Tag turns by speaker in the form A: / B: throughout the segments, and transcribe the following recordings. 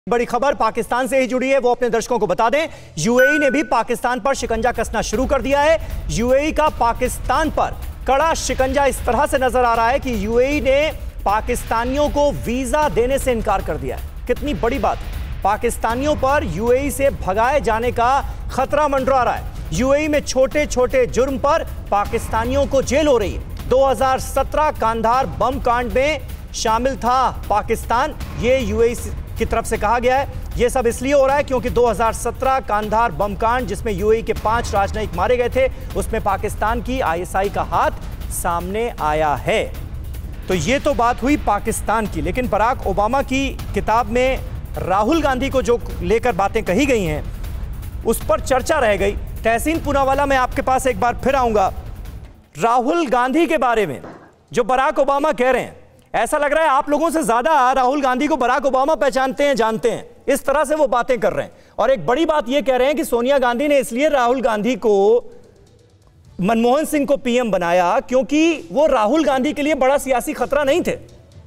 A: बड़ी खबर पाकिस्तान से ही जुड़ी है, वो अपने दर्शकों को बता दें। यूएई ने भी पाकिस्तान पर शिकंजा कसना शुरू कर दिया है। यूएई का पाकिस्तान पर कड़ा शिकंजा इस तरह से नजर आ रहा है कि यूएई ने पाकिस्तानियों को वीजा देने से इनकार कर दिया है। कितनी बड़ी बात, पाकिस्तानियों पर यूएई से भगाए जाने का खतरा मंडरा रहा है। यूएई में छोटे छोटे जुर्म पर पाकिस्तानियों को जेल हो रही है। 2017 कांधार बम कांड में शामिल था पाकिस्तान, ये यूएई की तरफ से कहा गया है। यह सब इसलिए हो रहा है क्योंकि 2017 कांधार बम कांड, जिसमें यूएई के 5 राजनयिक मारे गए थे, उसमें पाकिस्तान की आईएसआई का हाथ सामने आया है। तो ये तो बात हुई पाकिस्तान की, लेकिन बराक ओबामा की किताब में राहुल गांधी को जो लेकर बातें कही गई हैं उस पर चर्चा रह गई। तहसीन पूनावाला, मैं आपके पास एक बार फिर आऊंगा। राहुल गांधी के बारे में जो बराक ओबामा कह रहे हैं, ऐसा लग रहा है आप लोगों से ज्यादा राहुल गांधी को बराक ओबामा पहचानते हैं, जानते हैं। इस तरह से वो बातें कर रहे हैं। और एक बड़ी बात ये कह रहे हैं कि सोनिया गांधी ने इसलिए राहुल गांधी को, मनमोहन सिंह को पीएम बनाया क्योंकि वो राहुल गांधी के लिए बड़ा सियासी खतरा नहीं थे।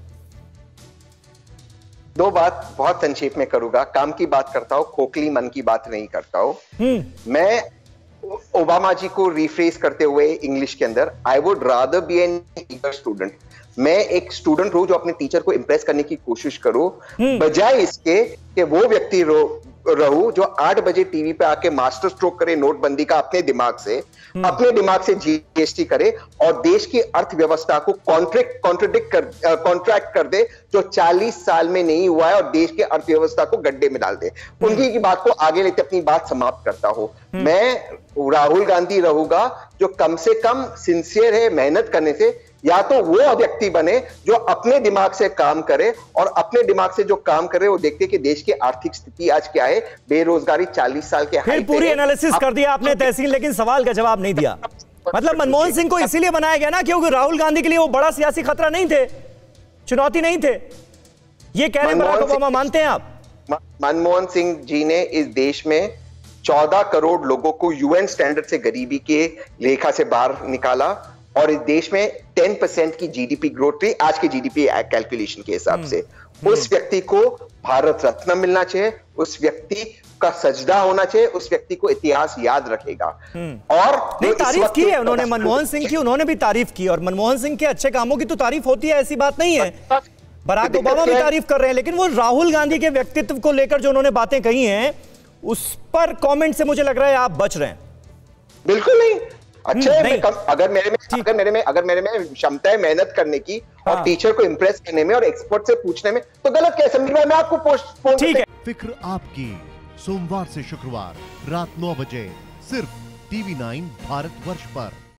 B: दो बात बहुत संक्षेप में करूंगा, काम की बात करता हूं, खोखली मन की बात नहीं करता हूं। मैं ओबामा जी को रिफ्रेज करते हुए इंग्लिश के अंदर, I would rather be an eager student. मैं एक स्टूडेंट हूं जो अपने टीचर को इंप्रेस करने की कोशिश करूं, बजाय इसके कि वो व्यक्ति रहूं जो 8 बजे टीवी पे आके मास्टर स्ट्रोक करे नोटबंदी का अपने दिमाग से जीएसटी करे और देश की अर्थव्यवस्था को कॉन्ट्रैक्ट कर दे, जो 40 साल में नहीं हुआ है, और देश की अर्थव्यवस्था को गड्ढे में डाल दे। उनकी की बात को आगे लेते अपनी बात समाप्त करता हूं। मैं राहुल गांधी रहूंगा जो कम से कम सिंसियर है मेहनत करने से। या तो वो व्यक्ति बने जो अपने दिमाग से काम करे, और अपने दिमाग से जो काम करे वो देखते कि देश की आर्थिक स्थिति आज क्या है, बेरोजगारी 40 साल के हाई पे
A: पूरी एनालिसिस कर दिया आपने तहसीन, लेकिन सवाल का जवाब नहीं दिया। मतलब मनमोहन सिंह को इसीलिए बनाया गया ना क्योंकि राहुल गांधी के लिए वो बड़ा सियासी खतरा नहीं थे, चुनौती नहीं थे। ये कह रहे हैं बराक ओबामा, मानते हैं आप?
B: मनमोहन सिंह जी ने इस देश में 14 करोड़ लोगों को यूएन स्टैंडर्ड से गरीबी के रेखा से बाहर निकाला, और इस देश में 10% की जीडीपी ग्रोथ रही आज की जीडीपी कैलकुलेशन के हिसाब से। उस व्यक्ति को भारत रत्न मिलना चाहिए, उस व्यक्ति का सजदा होना चाहिए, उस व्यक्ति को इतिहास याद रखेगा। और
A: तारीफ की है उन्होंने मनमोहन सिंह की, उन्होंने भी तारीफ की, और मनमोहन सिंह के अच्छे कामों की तो तारीफ होती है, ऐसी बात नहीं है। बराक ओबामा भी तारीफ कर रहे हैं, लेकिन वो राहुल गांधी के व्यक्तित्व को लेकर जो उन्होंने बातें कही हैं उस पर कमेंट से मुझे लग रहा है आप बच रहे हैं।
B: बिल्कुल नहीं। अच्छा है, अगर मेरे में क्षमता है मेहनत करने की और टीचर को इंप्रेस करने में और एक्सपर्ट से पूछने में, तो गलत कैसे? मैं आपको पोस्ट
C: ठीक है। फिक्र आपकी, सोमवार से शुक्रवार रात 9 बजे सिर्फ TV9 भारतवर्ष पर।